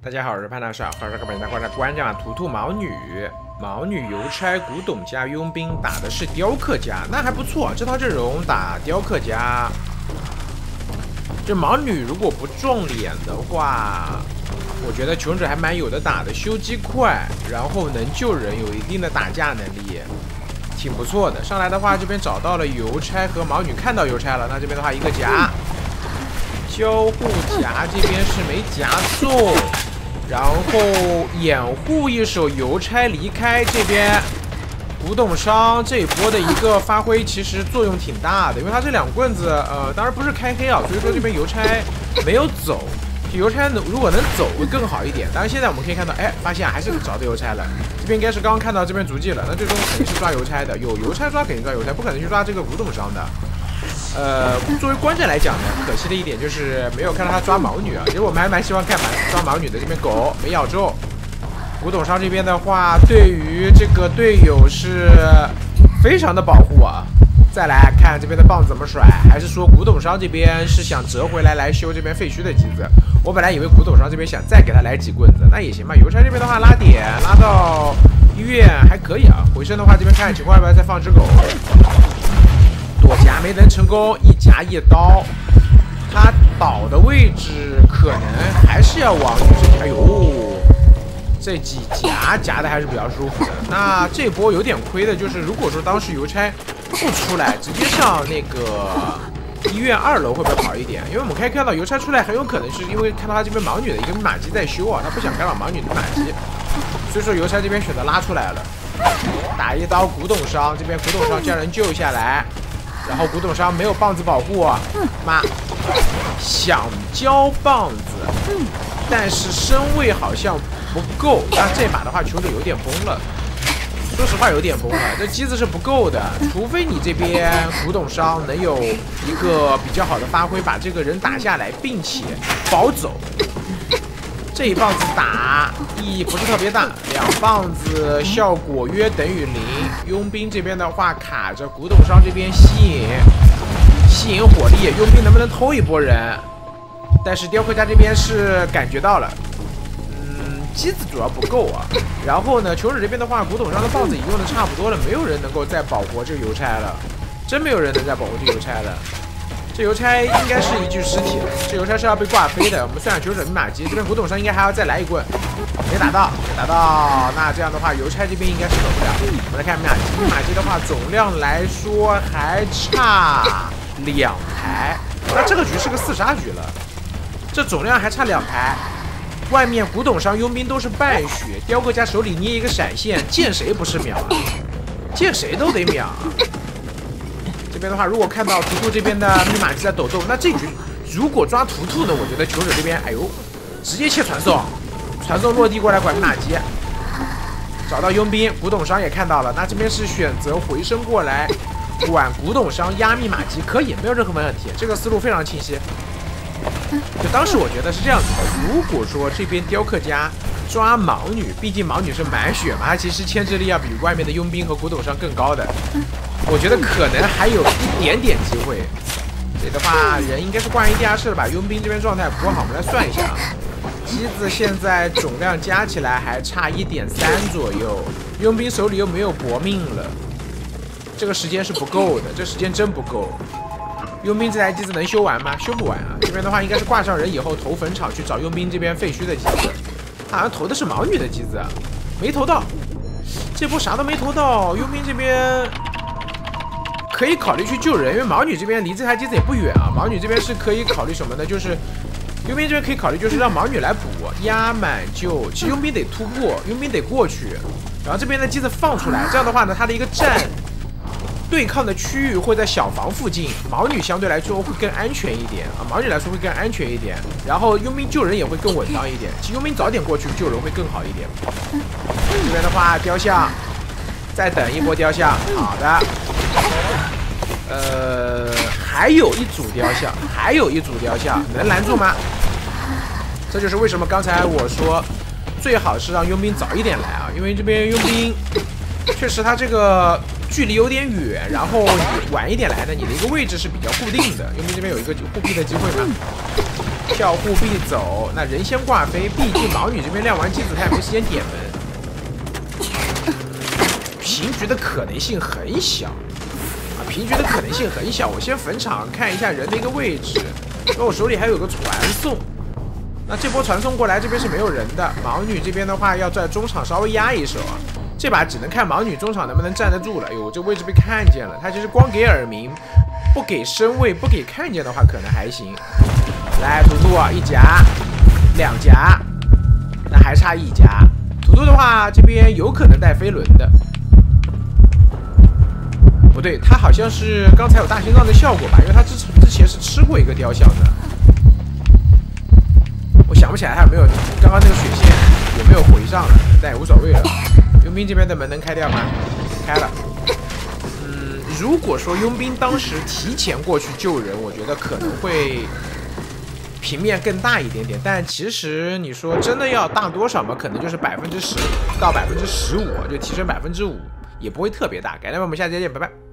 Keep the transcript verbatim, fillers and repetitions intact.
大家好，我是潘大帅，欢迎收看本期的观战图图毛女。毛女邮差、古董家、佣兵打的是雕刻家，那还不错。这套阵容打雕刻家，这毛女如果不撞脸的话，我觉得穷者还蛮有的打的，修机快，然后能救人，有一定的打架能力，挺不错的。上来的话，这边找到了邮差和毛女，看到邮差了，那这边的话一个夹，交互夹这边是没夹中。然后掩护一手邮差离开，这边古董商这一波的一个发挥其实作用挺大的，因为他这两棍子呃当然不是开黑啊，所以说这边邮差没有走，邮差能如果能走会更好一点。当然现在我们可以看到，哎，发现还是找到邮差了，这边应该是刚刚看到这边足迹了，那最终肯定是抓邮差的，有邮差抓肯定抓邮差，不可能去抓这个古董商的。呃，作为观战来讲呢，可惜的一点就是没有看到他抓毛女啊。其实我们还蛮希望看蛮抓毛女的。这边狗没咬中，古董商这边的话，对于这个队友是非常的保护啊。再来看这边的棒怎么甩，还是说古董商这边是想折回来来修这边废墟的机子？我本来以为古董商这边想再给他来几棍子，那也行吧。邮差这边的话拉点拉到医院还可以啊。回身的话，这边看看情况要不要再放只狗。躲夹没能成功，一夹一刀，他倒的位置可能还是要往女生。哎呦，这几夹夹的还是比较舒服的。那这波有点亏的就是，如果说当时邮差不出来，直接上那个医院二楼会不会好一点？因为我们可以看到邮差出来，很有可能是因为看到他这边盲女的一个密码机在修啊，他不想干扰盲女的密码机，所以说邮差这边选择拉出来了，打一刀古董商，这边古董商将人救下来。然后古董商没有棒子保护，妈想交棒子，但是身位好像不够。但这把的话，球者有点崩了。说实话，有点崩了。这机子是不够的，除非你这边古董商能有一个比较好的发挥，把这个人打下来，并且保走。这一棒子打意义不是特别大，两棒子效果约等于零。佣兵这边的话卡着古董商这边吸引吸引火力，佣兵能不能偷一波人？但是雕刻家这边是感觉到了，嗯，机子主要不够啊。然后呢，求者这边的话，古董商的棒子已经用的差不多了，没有人能够再保活这个邮差了，真没有人能再保活这个邮差了。这邮差应该是一具尸体了，这邮差是要被挂飞的。我们算上求者密码机，这边古董商应该还要再来一棍，没打到，没打到。那这样的话，邮差这边应该是走不了。我们来看密码机，密码机的话，总量来说还差两台，那这个局是个四杀局了。这总量还差两台，外面古董商、佣兵都是半血，雕刻家手里捏一个闪现，见谁不是秒啊？见谁都得秒啊！这边的话，如果看到图图这边的密码机在抖动，那这局如果抓图图呢？我觉得求者这边，哎呦，直接切传送，传送落地过来管密码机，找到佣兵，古董商也看到了，那这边是选择回身过来管古董商压密码机，可以，没有任何问题，这个思路非常清晰。就当时我觉得是这样子的，如果说这边雕刻家抓盲女，毕竟盲女是满血嘛，她其实牵制力要比外面的佣兵和古董商更高的。我觉得可能还有一点点机会。这的话，人应该是挂一地下室了吧？佣兵这边状态不过好，我们来算一下啊。机子现在总量加起来还差一点三左右，佣兵手里又没有搏命了，这个时间是不够的，这时间真不够。佣兵这台机子能修完吗？修不完啊！这边的话应该是挂上人以后投坟场去找佣兵这边废墟的机子，他好像投的是盲女的机子，没投到。这波啥都没投到，佣兵这边。可以考虑去救人，因为毛女这边离这台机子也不远啊。毛女这边是可以考虑什么呢？就是佣兵这边可以考虑，就是让毛女来补压满救。其实佣兵得突破，佣兵得过去，然后这边的机子放出来。这样的话呢，它的一个站对抗的区域会在小房附近，毛女相对来说会更安全一点啊。毛女来说会更安全一点，然后佣兵救人也会更稳当一点。其实佣兵早点过去救人会更好一点。这边的话，雕像再等一波雕像，好的。呃，还有一组雕像，还有一组雕像，能拦住吗？这就是为什么刚才我说最好是让佣兵早一点来啊，因为这边佣兵确实他这个距离有点远，然后你晚一点来呢，你的一个位置是比较固定的。佣兵这边有一个护臂的机会吗？ 跳护必走，那人先挂飞，毕竟毛女这边亮完机子，他也没时间点门。平局的可能性很小啊，平局的可能性很小。我先坟场看一下人的一个位置，因为我手里还有个传送。那这波传送过来，这边是没有人的。毛女这边的话，要在中场稍微压一手啊。这把只能看毛女中场能不能站得住了。哎呦，这位置被看见了，他其实光给耳鸣，不给身位，不给看见的话，可能还行。来，图图一夹，两夹，那还差一夹。图图的话，这边有可能带飞轮的。不对，他好像是刚才有大心脏的效果吧？因为他之之前是吃过一个雕像的。我想不起来他有没有刚刚那个血线有没有回上了，但也无所谓了。佣兵这边的门能开掉吗？开了。嗯，如果说佣兵当时提前过去救人，我觉得可能会平面更大一点点。但其实你说真的要大多少嘛？可能就是百分之十到百分之十五，就提升百分之五，也不会特别大。感谢我们下期再见，拜拜。